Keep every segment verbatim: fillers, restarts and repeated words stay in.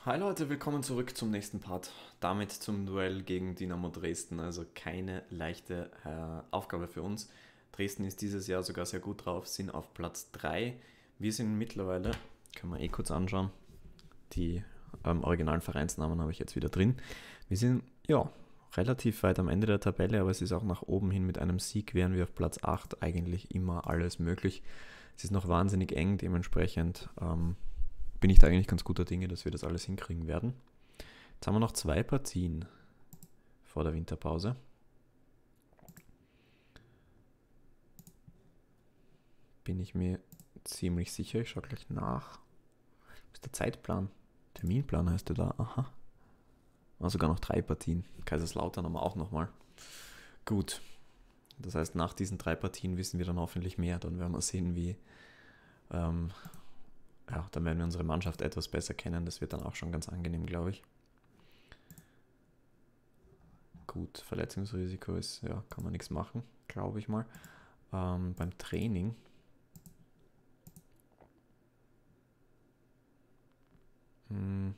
Hi Leute, willkommen zurück zum nächsten Part. Damit zum Duell gegen Dynamo Dresden. Also keine leichte äh, Aufgabe für uns. Dresden ist dieses Jahr sogar sehr gut drauf, sind auf Platz drei. Wir sind mittlerweile, können wir eh kurz anschauen, die ähm, originalen Vereinsnamen habe ich jetzt wieder drin. Wir sind, ja, relativ weit am Ende der Tabelle, aber es ist auch nach oben hin mit einem Sieg, wären wir auf Platz acht eigentlich immer alles möglich. Es ist noch wahnsinnig eng, dementsprechend ähm, bin ich da eigentlich ganz guter Dinge, dass wir das alles hinkriegen werden. Jetzt haben wir noch zwei Partien vor der Winterpause. Bin ich mir ziemlich sicher. Ich schaue gleich nach. Was ist der Zeitplan? Terminplan heißt der da. Aha. Und sogar noch drei Partien. Kaiserslautern haben wir auch nochmal. Gut. Das heißt, nach diesen drei Partien wissen wir dann hoffentlich mehr. Dann werden wir sehen, wie... Ähm, ja, dann werden wir unsere Mannschaft etwas besser kennen. Das wird dann auch schon ganz angenehm, glaube ich. Gut, Verletzungsrisiko ist, ja, kann man nichts machen, glaube ich mal. Ähm, beim Training hm,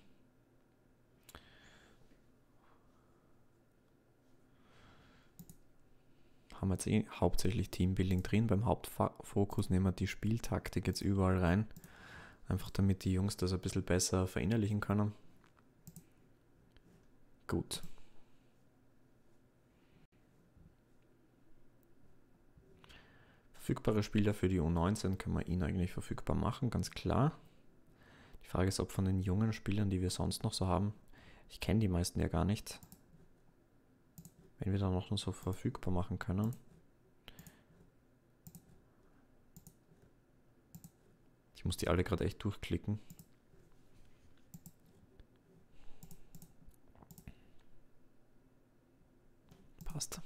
haben wir jetzt eh hauptsächlich Teambuilding drin. Beim Hauptfokus nehmen wir die Spieltaktik jetzt überall rein. Einfach damit die Jungs das ein bisschen besser verinnerlichen können. Gut. Verfügbare Spieler für die U neunzehn können wir ihn eigentlich verfügbar machen, ganz klar. Die Frage ist, ob von den jungen Spielern, die wir sonst noch so haben, ich kenne die meisten ja gar nicht, wenn wir dann noch so verfügbar machen können. Ich muss die alle gerade echt durchklicken. Passt.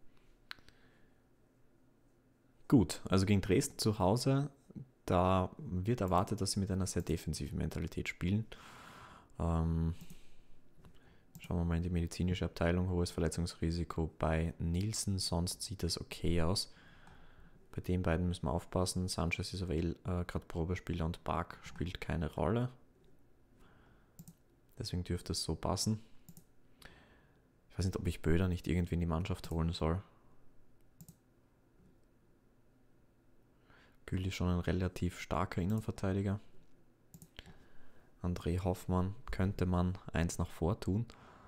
Gut, also gegen Dresden zu Hause, da wird erwartet, dass sie mit einer sehr defensiven Mentalität spielen. Ähm, schauen wir mal in die medizinische Abteilung, hohes Verletzungsrisiko bei Nielsen, sonst sieht das okay aus. Bei den beiden müssen wir aufpassen. Sanchez ist aber eh, äh, gerade Probespieler und Bark spielt keine Rolle. Deswegen dürfte es so passen. Ich weiß nicht, ob ich Böder nicht irgendwie in die Mannschaft holen soll. Gül ist schon ein relativ starker Innenverteidiger. André Hoffmann könnte man eins nach vor tun.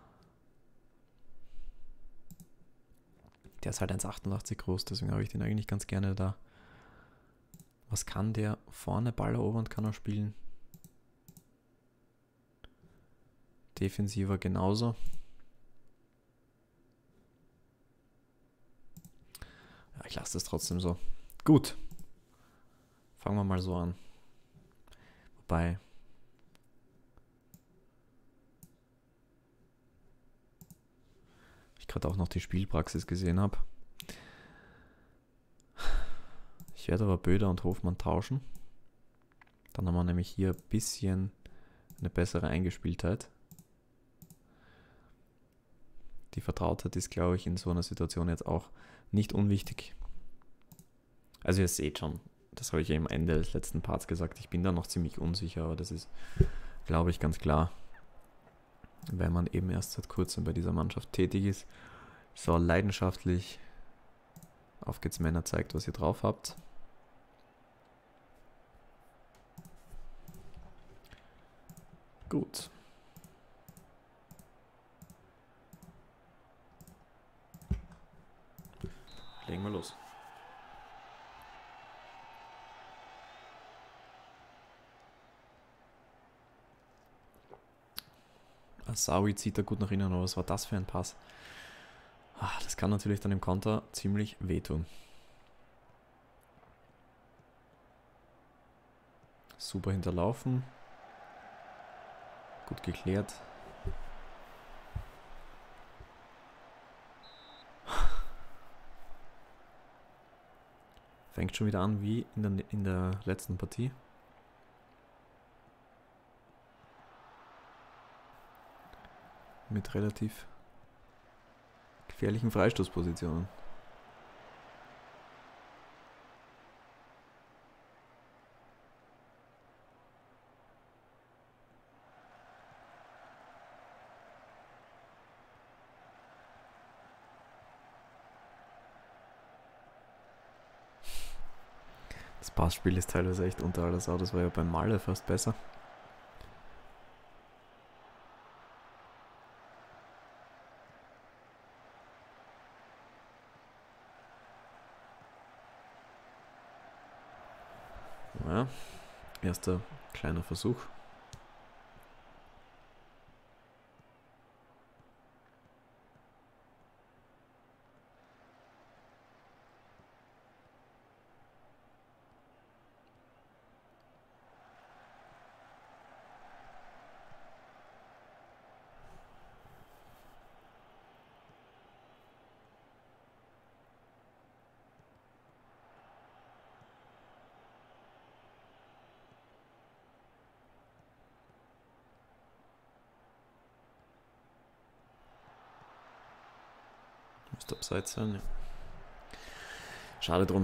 Der ist halt eins Komma achtundachtzig groß, deswegen habe ich den eigentlich ganz gerne da. Was kann der? Vorne Ball erobern kann er spielen. Defensiver genauso. Ja, ich lasse das trotzdem so. Gut. Fangen wir mal so an. Wobei... ich gerade auch noch die Spielpraxis gesehen habe. Ich werde aber Böder und Hofmann tauschen. Dann haben wir nämlich hier ein bisschen eine bessere Eingespieltheit. Die Vertrautheit ist, glaube ich, in so einer Situation jetzt auch nicht unwichtig. Also ihr seht schon, das habe ich ja am Ende des letzten Parts gesagt, ich bin da noch ziemlich unsicher, aber das ist, glaube ich, ganz klar, wenn man eben erst seit kurzem bei dieser Mannschaft tätig ist. So leidenschaftlich, auf geht's Männer, zeigt, was ihr drauf habt. Gut. Legen wir los. Asawi zieht da gut nach innen, aber was war das für ein Pass? Ah, das kann natürlich dann im Konter ziemlich wehtun. Super hinterlaufen. Gut geklärt. Fängt schon wieder an wie in der, in der letzten Partie. Mit relativ gefährlichen Freistoßpositionen. Das Passspiel ist teilweise echt unter aller Sau. Das war ja beim Malle fast besser. Ja, erster kleiner Versuch. Müsste abseits sein, ja. Schade drum.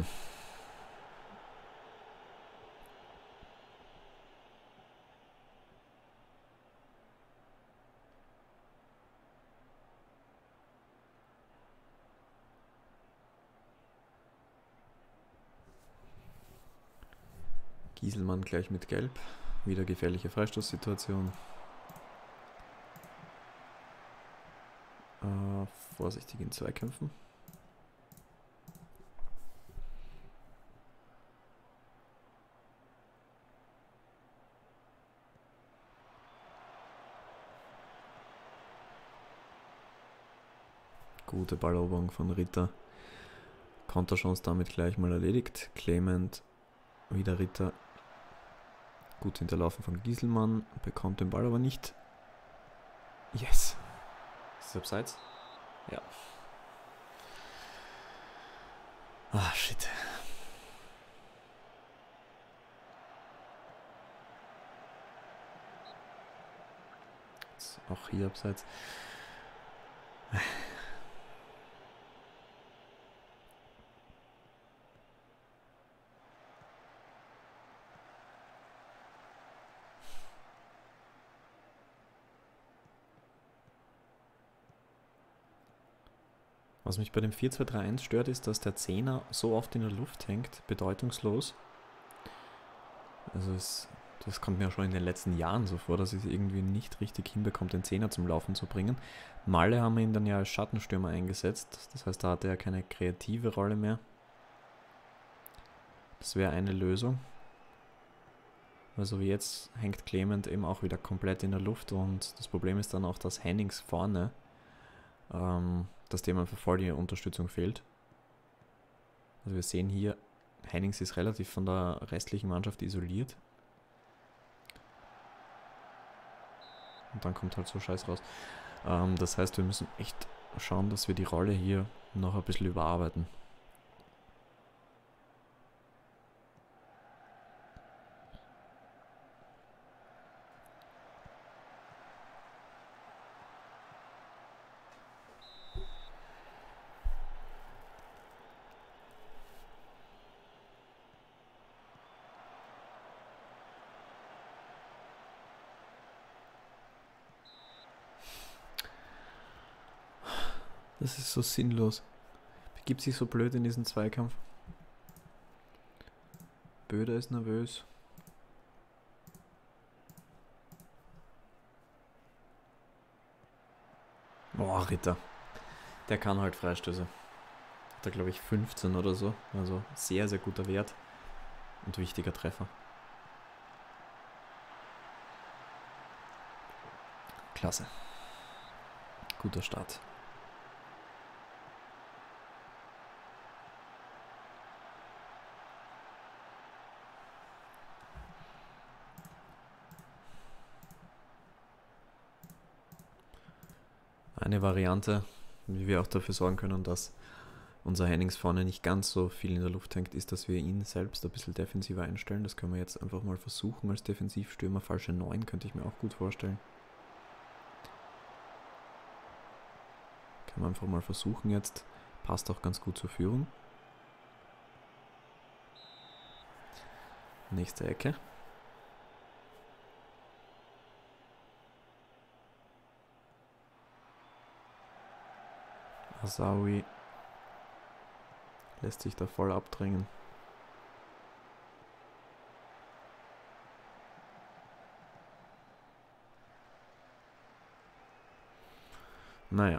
Gieselmann gleich mit Gelb. Wieder gefährliche Freistoßsituation. Äh, vorsichtig in Zweikämpfen. Gute Balleroberung von Ritter. Konterchance damit gleich mal erledigt. Clement, wieder Ritter. Gut hinterlaufen von Gieselmann. Bekommt den Ball aber nicht. Yes. Ist es abseits? Ja. Ah, shit. Ist auch hier abseits. Was mich bei dem vier zwei drei eins stört, ist, dass der Zehner so oft in der Luft hängt, bedeutungslos. Also es, das kommt mir schon in den letzten Jahren so vor, dass es irgendwie nicht richtig hinbekommt, den Zehner zum Laufen zu bringen. Malle haben wir ihn dann ja als Schattenstürmer eingesetzt, das heißt, da hatte er keine kreative Rolle mehr. Das wäre eine Lösung. Also wie jetzt hängt Clement eben auch wieder komplett in der Luft und das Problem ist dann auch, dass Hennings vorne, ähm, dass dem einfach voll die Unterstützung fehlt. Also wir sehen hier, Hennings ist relativ von der restlichen Mannschaft isoliert. Und dann kommt halt so Scheiß raus. Ähm, das heißt, wir müssen echt schauen, dass wir die Rolle hier noch ein bisschen überarbeiten. Das ist so sinnlos. Begibt sich so blöd in diesen Zweikampf. Böder ist nervös. Boah, Ritter. Der kann halt Freistöße. Hat er, glaube ich, fünfzehn oder so. Also sehr, sehr guter Wert. Und wichtiger Treffer. Klasse. Guter Start. Eine Variante, wie wir auch dafür sorgen können, dass unser Hennings vorne nicht ganz so viel in der Luft hängt, ist, dass wir ihn selbst ein bisschen defensiver einstellen. Das können wir jetzt einfach mal versuchen als Defensivstürmer. Falsche neun könnte ich mir auch gut vorstellen. Kann man einfach mal versuchen jetzt. Passt auch ganz gut zur Führung. Nächste Ecke. Asawi lässt sich da voll abdrängen. Naja.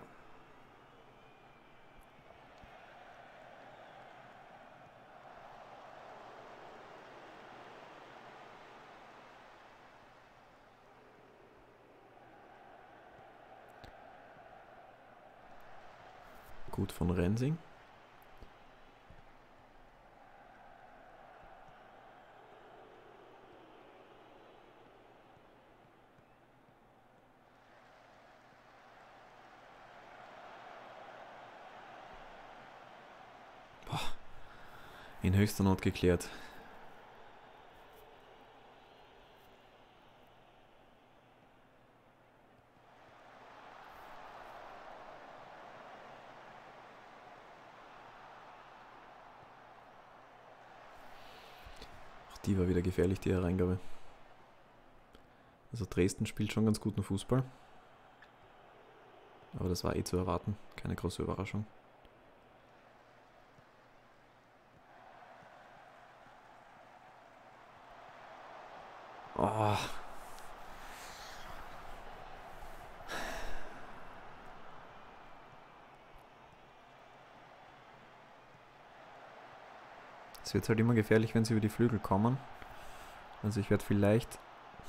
Gut von Rensing. Boah. In höchster Not geklärt. Die war wieder gefährlich, die Hereingabe. Also Dresden spielt schon ganz guten Fußball. Aber das war eh zu erwarten. Keine große Überraschung. Oh. Es wird halt immer gefährlich, wenn sie über die Flügel kommen. Also ich werde vielleicht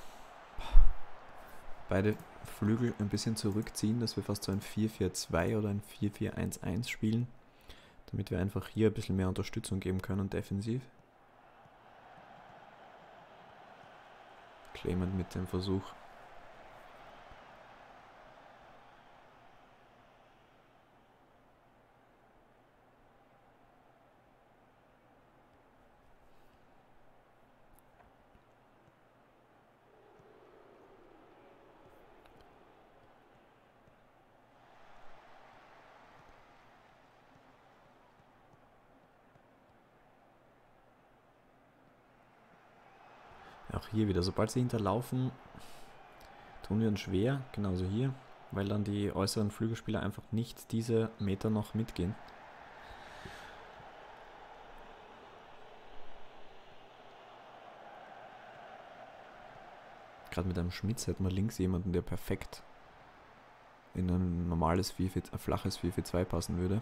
beide Flügel ein bisschen zurückziehen, dass wir fast so ein vier vier zwei oder ein vier vier eins eins spielen. Damit wir einfach hier ein bisschen mehr Unterstützung geben können defensiv. Clement mit dem Versuch. Auch hier wieder, sobald sie hinterlaufen, tun wir uns schwer, genauso hier, weil dann die äußeren Flügelspieler einfach nicht diese Meter noch mitgehen. Gerade mit einem Schmitz hätten wir links jemanden, der perfekt in ein normales vier vier, ein flaches vier vier zwei passen würde.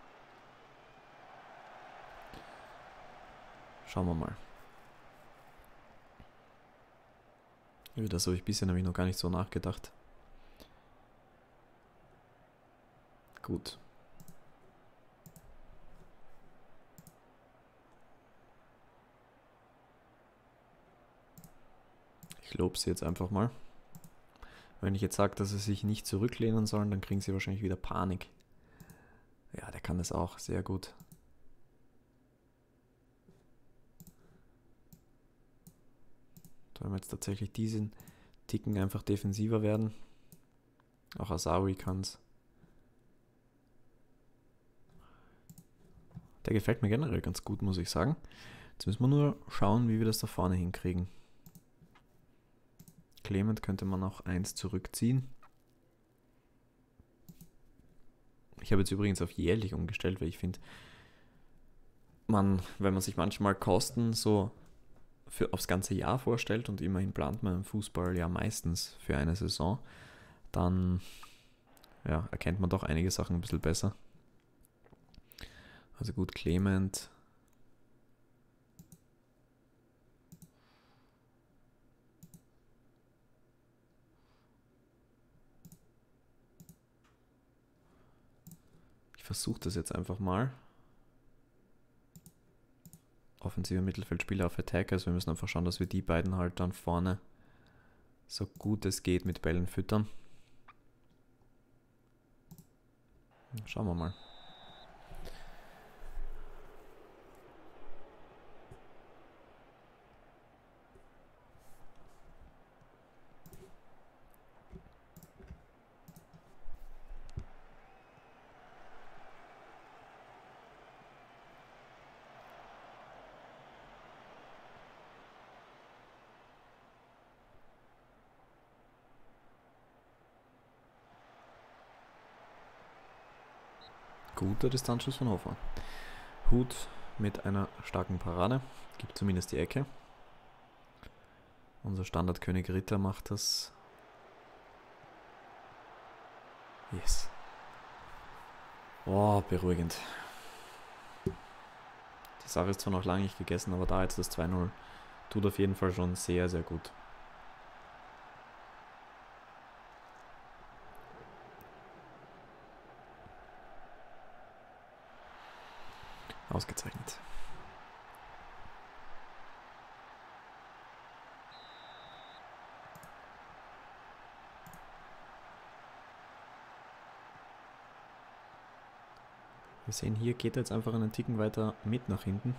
Schauen wir mal. Über das habe ich bisher nämlich noch gar nicht so nachgedacht. Gut. Ich lobe sie jetzt einfach mal. Wenn ich jetzt sage, dass sie sich nicht zurücklehnen sollen, dann kriegen sie wahrscheinlich wieder Panik. Ja, der kann das auch sehr gut. Sollen wir jetzt tatsächlich diesen Ticken einfach defensiver werden. Auch Asawi kann es. Der gefällt mir generell ganz gut, muss ich sagen. Jetzt müssen wir nur schauen, wie wir das da vorne hinkriegen. Clement könnte man auch eins zurückziehen. Ich habe jetzt übrigens auf jährlich umgestellt, weil ich finde, man, wenn man sich manchmal Kosten so für aufs ganze Jahr vorstellt und immerhin plant man im Fußball ja meistens für eine Saison, dann ja, erkennt man doch einige Sachen ein bisschen besser. Also gut, Clement. Ich versuche das jetzt einfach mal. Offensiver Mittelfeldspieler auf Attack, also wir müssen einfach schauen, dass wir die beiden halt dann vorne so gut es geht mit Bällen füttern. Schauen wir mal. Guter Distanzschuss von Hofer. Hut mit einer starken Parade. Gibt zumindest die Ecke. Unser Standardkönig Ritter macht das. Yes. Oh, beruhigend. Die Sache ist zwar noch lange nicht gegessen, aber da jetzt das zwei null tut auf jeden Fall schon sehr, sehr gut. Ausgezeichnet. Wir sehen, hier geht er jetzt einfach einen Ticken weiter mit nach hinten.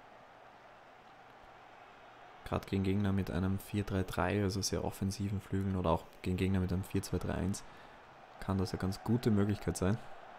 Gerade gegen Gegner mit einem vier drei drei, also sehr offensiven Flügeln, oder auch gegen Gegner mit einem vier zwei drei eins, kann das eine ganz gute Möglichkeit sein.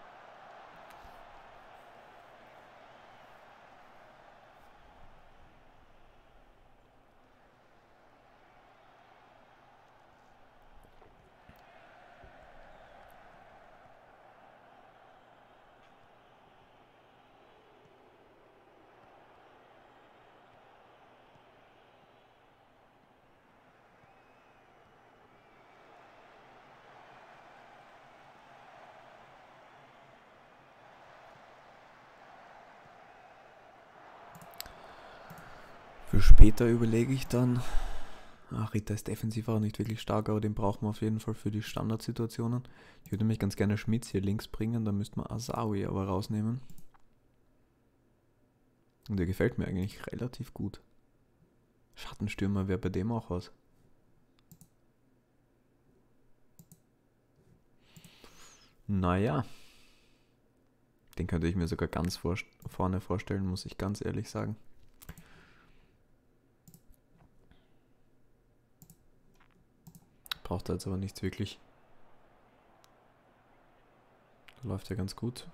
Für später überlege ich dann. Ach, Ritter ist defensiv auch nicht wirklich stark, aber den braucht man auf jeden Fall für die Standardsituationen. Ich würde nämlich ganz gerne Schmitz hier links bringen, dann müsste man Asawi aber rausnehmen. Und der gefällt mir eigentlich relativ gut. Schattenstürmer wäre bei dem auch was. Naja. Den könnte ich mir sogar ganz vor, vorne vorstellen, muss ich ganz ehrlich sagen. Braucht er jetzt aber nichts wirklich. Läuft ja ganz gut.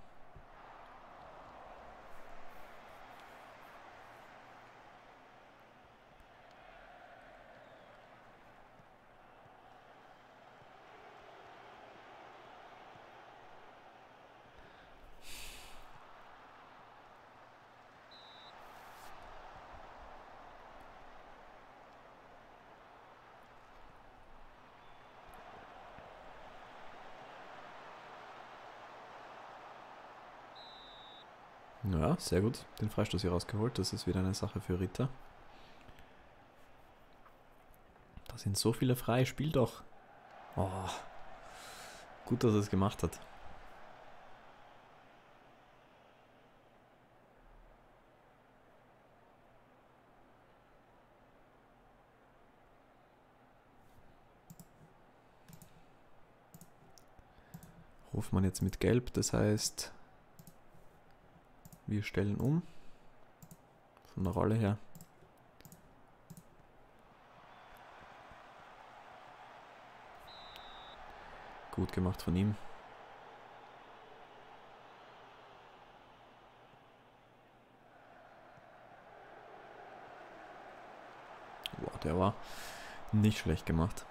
Ja, sehr gut. Den Freistoß hier rausgeholt. Das ist wieder eine Sache für Ritter. Da sind so viele frei. Spiel doch. Oh. Gut, dass er es gemacht hat. Hofmann jetzt mit Gelb, das heißt, wir stellen um. Von der Rolle her. Gut gemacht von ihm. Boah, der war nicht schlecht gemacht.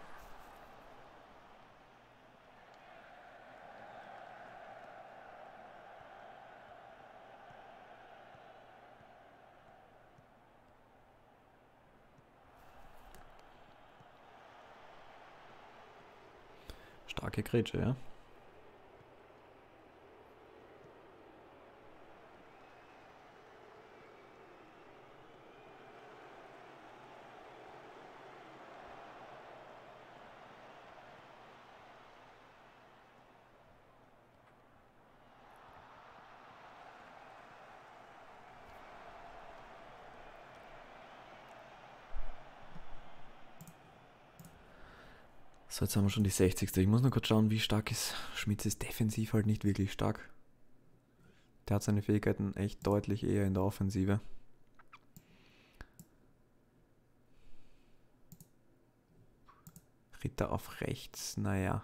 Starke Grätsche, ja. So, jetzt haben wir schon die sechzigste. Ich muss nur kurz schauen, wie stark ist. Schmitz ist defensiv halt nicht wirklich stark. Der hat seine Fähigkeiten echt deutlich eher in der Offensive. Ritter auf rechts, naja.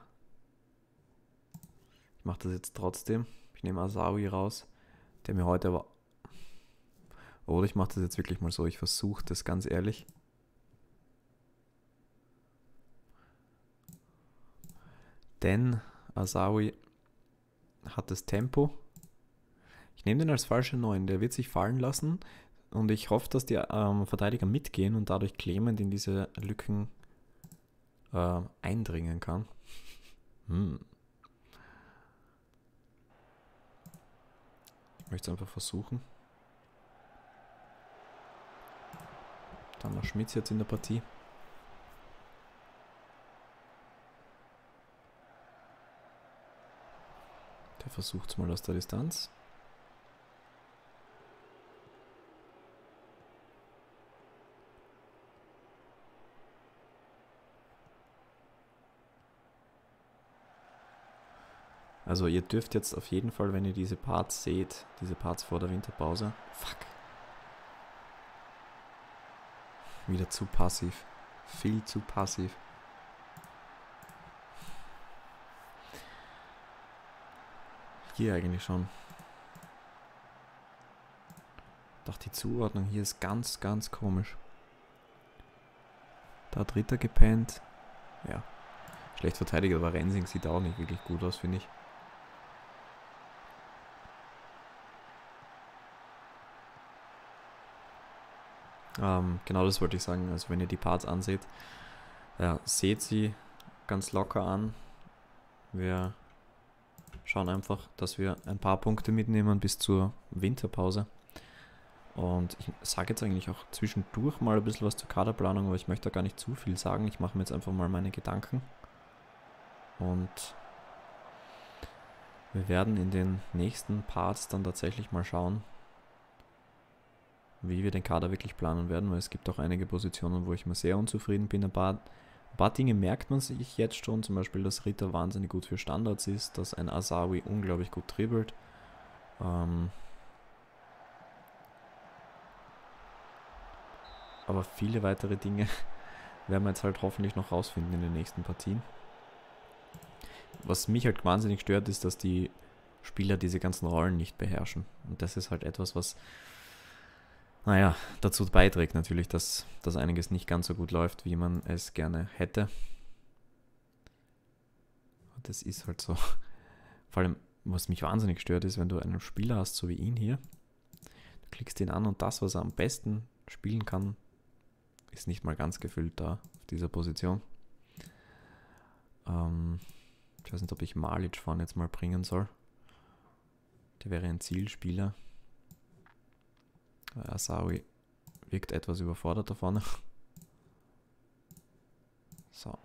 Ich mache das jetzt trotzdem. Ich nehme Asawi raus, der mir heute aber... Oder ich mache das jetzt wirklich mal so. Ich versuche das ganz ehrlich. Denn Asawi hat das Tempo. Ich nehme den als falsche neun. Der wird sich fallen lassen. Und ich hoffe, dass die ähm, Verteidiger mitgehen und dadurch Clement in diese Lücken äh, eindringen kann. Hm. Ich möchte es einfach versuchen. Dann noch Schmitz jetzt in der Partie. Der versucht es mal aus der Distanz. Also ihr dürft jetzt auf jeden Fall, wenn ihr diese Parts seht, diese Parts vor der Winterpause, fuck, wieder zu passiv, viel zu passiv. Hier eigentlich schon. Doch die Zuordnung hier ist ganz, ganz komisch. Da Dritter gepennt. Ja, schlecht verteidigt, aber Rensing sieht auch nicht wirklich gut aus, finde ich. Ähm, genau das wollte ich sagen. Also wenn ihr die Parts anseht, ja, seht sie ganz locker an. Wir schauen einfach, dass wir ein paar Punkte mitnehmen bis zur Winterpause. Und ich sage jetzt eigentlich auch zwischendurch mal ein bisschen was zur Kaderplanung, aber ich möchte da gar nicht zu viel sagen. Ich mache mir jetzt einfach mal meine Gedanken. Und wir werden in den nächsten Parts dann tatsächlich mal schauen, wie wir den Kader wirklich planen werden, weil es gibt auch einige Positionen, wo ich mir sehr unzufrieden bin. Ein paar, ein paar Dinge merkt man sich jetzt schon, zum Beispiel, dass Ritter wahnsinnig gut für Standards ist, dass ein Asawi unglaublich gut dribbelt. Ähm aber viele weitere Dinge werden wir jetzt halt hoffentlich noch rausfinden in den nächsten Partien. Was mich halt wahnsinnig stört, ist, dass die Spieler diese ganzen Rollen nicht beherrschen. Und das ist halt etwas, was naja, dazu beiträgt natürlich, dass das einiges nicht ganz so gut läuft, wie man es gerne hätte. Das ist halt so. Vor allem, was mich wahnsinnig stört, ist, wenn du einen Spieler hast, so wie ihn hier, du klickst ihn an und das, was er am besten spielen kann, ist nicht mal ganz gefüllt da auf dieser Position. Ähm, ich weiß nicht, ob ich Malic vorne jetzt mal bringen soll. Der wäre ein Zielspieler. Asawi wirkt etwas überfordert da vorne. So.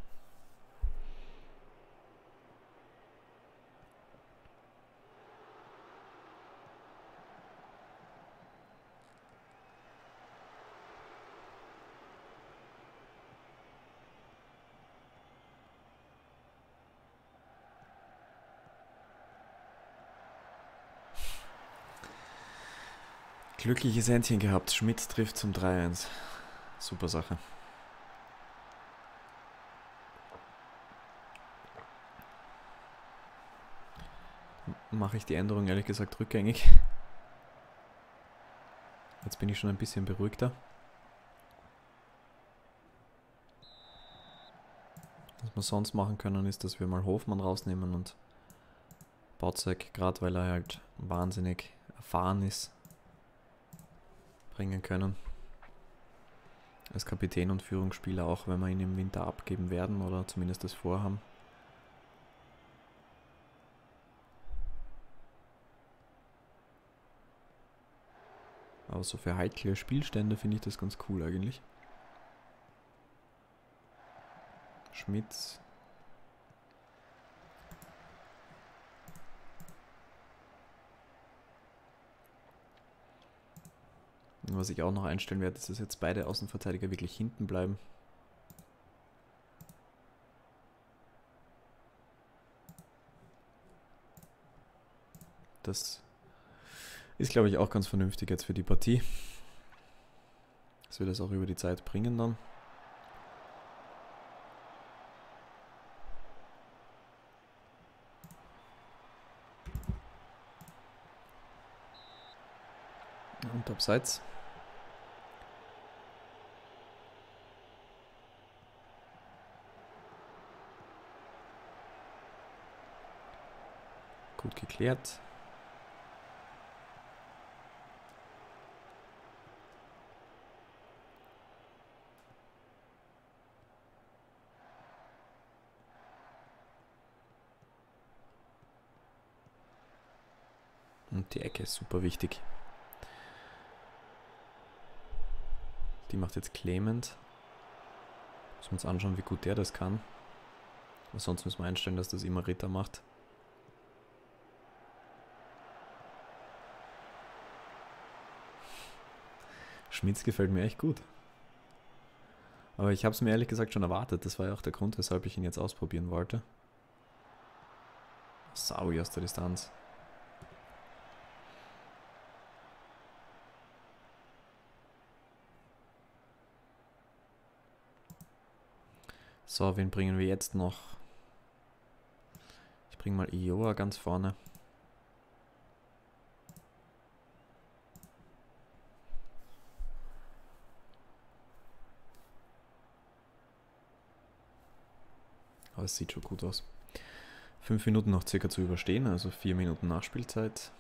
Glückliches Händchen gehabt. Schmidt trifft zum drei eins. Super Sache. Mache ich die Änderung ehrlich gesagt rückgängig. Jetzt bin ich schon ein bisschen beruhigter. Was wir sonst machen können, ist, dass wir mal Hofmann rausnehmen und Botzek, gerade weil er halt wahnsinnig erfahren ist, bringen können. Als Kapitän und Führungsspieler, auch wenn wir ihn im Winter abgeben werden oder zumindest das vorhaben. Aber so für heikle Spielstände finde ich das ganz cool eigentlich. Schmitz. Was ich auch noch einstellen werde, ist, dass jetzt beide Außenverteidiger wirklich hinten bleiben. Das ist, glaube ich, auch ganz vernünftig jetzt für die Partie. Dass wir das auch über die Zeit bringen dann. Und abseits. Gut geklärt. Und die Ecke ist super wichtig. Die macht jetzt Clement. Müssen wir uns anschauen, wie gut der das kann. Aber sonst müssen wir einstellen, dass das immer Ritter macht. Schmitz gefällt mir echt gut. Aber ich habe es mir ehrlich gesagt schon erwartet. Das war ja auch der Grund, weshalb ich ihn jetzt ausprobieren wollte. Saui aus der Distanz. So, wen bringen wir jetzt noch? Ich bringe mal Ioa ganz vorne. Aber es sieht schon gut aus. Fünf Minuten noch circa zu überstehen, also vier Minuten Nachspielzeit.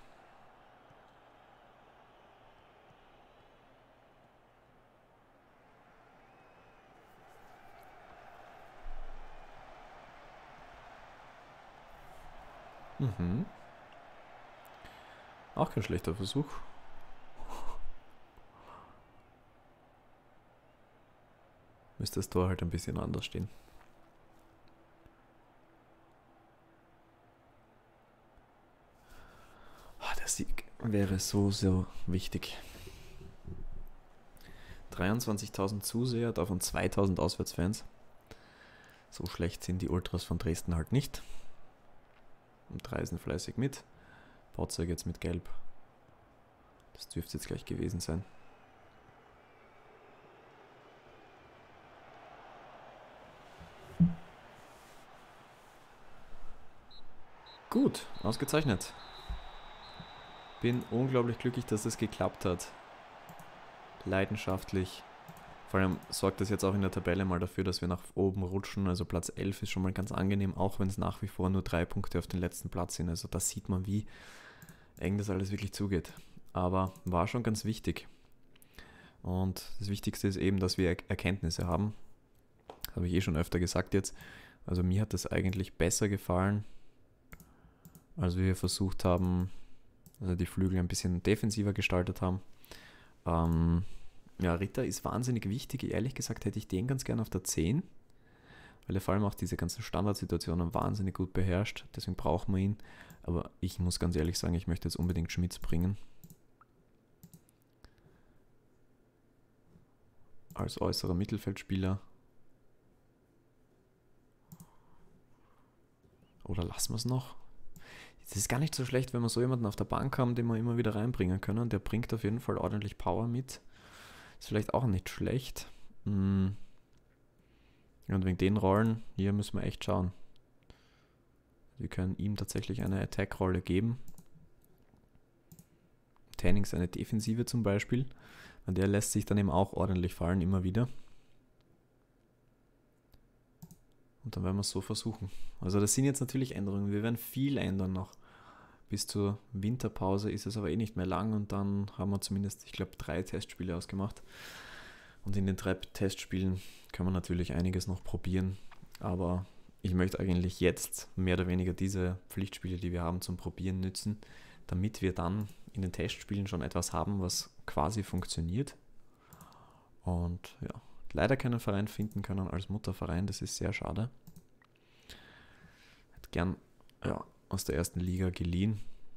Mhm. Auch kein schlechter Versuch. Müsste das Tor halt ein bisschen anders stehen. Oh, der Sieg wäre so, so wichtig. dreiundzwanzigtausend Zuseher, davon zweitausend Auswärtsfans. So schlecht sind die Ultras von Dresden halt nicht. Und reisen fleißig mit. Bautzeug jetzt mit Gelb. Das dürfte jetzt gleich gewesen sein. Gut, ausgezeichnet. Bin unglaublich glücklich, dass das geklappt hat. Leidenschaftlich. Vor allem sorgt das jetzt auch in der Tabelle mal dafür, dass wir nach oben rutschen. Also Platz elf ist schon mal ganz angenehm, auch wenn es nach wie vor nur drei Punkte auf den letzten Platz sind. Also da sieht man, wie eng das alles wirklich zugeht. Aber war schon ganz wichtig. Und das Wichtigste ist eben, dass wir er Erkenntnisse haben. Das habe ich eh schon öfter gesagt jetzt. Also mir hat das eigentlich besser gefallen, als wir versucht haben, also die Flügel ein bisschen defensiver gestaltet haben. Ähm, ja, Ritter ist wahnsinnig wichtig. Ehrlich gesagt hätte ich den ganz gern auf der zehn, weil er vor allem auch diese ganzen Standardsituationen wahnsinnig gut beherrscht. Deswegen brauchen wir ihn. Aber ich muss ganz ehrlich sagen, ich möchte jetzt unbedingt Schmitz bringen. Als äußerer Mittelfeldspieler. Oder lassen wir es noch? Es ist gar nicht so schlecht, wenn wir so jemanden auf der Bank haben, den wir immer wieder reinbringen können. Der bringt auf jeden Fall ordentlich Power mit. Ist vielleicht auch nicht schlecht. Und wegen den Rollen, hier müssen wir echt schauen. Wir können ihm tatsächlich eine Attack-Rolle geben. Tannings eine Defensive zum Beispiel. Und der lässt sich dann eben auch ordentlich fallen, immer wieder. Und dann werden wir es so versuchen. Also das sind jetzt natürlich Änderungen. Wir werden viel ändern noch. Bis zur Winterpause ist es aber eh nicht mehr lang. Und dann haben wir zumindest, ich glaube, drei Testspiele ausgemacht. Und in den drei Testspielen kann man natürlich einiges noch probieren. Aber ich möchte eigentlich jetzt mehr oder weniger diese Pflichtspiele, die wir haben, zum Probieren nützen, damit wir dann in den Testspielen schon etwas haben, was quasi funktioniert. Und ja, leider keinen Verein finden können als Mutterverein, das ist sehr schade. Hätte gern ja, aus der ersten Liga geliehen.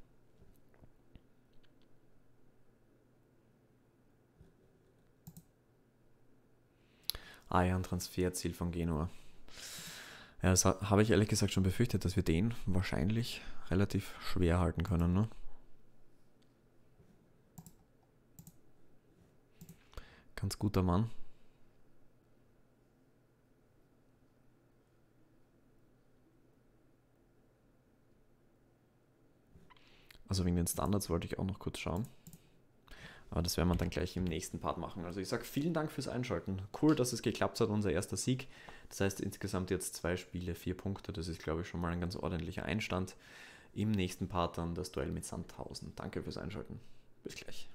Ah ja, ein Transferziel von Genua. Ja, das habe ich ehrlich gesagt schon befürchtet, dass wir den wahrscheinlich relativ schwer halten können, ne? Ganz guter Mann. Also wegen den Standards wollte ich auch noch kurz schauen. Aber das werden wir dann gleich im nächsten Part machen. Also ich sage vielen Dank fürs Einschalten. Cool, dass es geklappt hat, unser erster Sieg. Das heißt insgesamt jetzt zwei Spiele, vier Punkte. Das ist, glaube ich, schon mal ein ganz ordentlicher Einstand. Im nächsten Part dann das Duell mit Sandhausen. Danke fürs Einschalten. Bis gleich.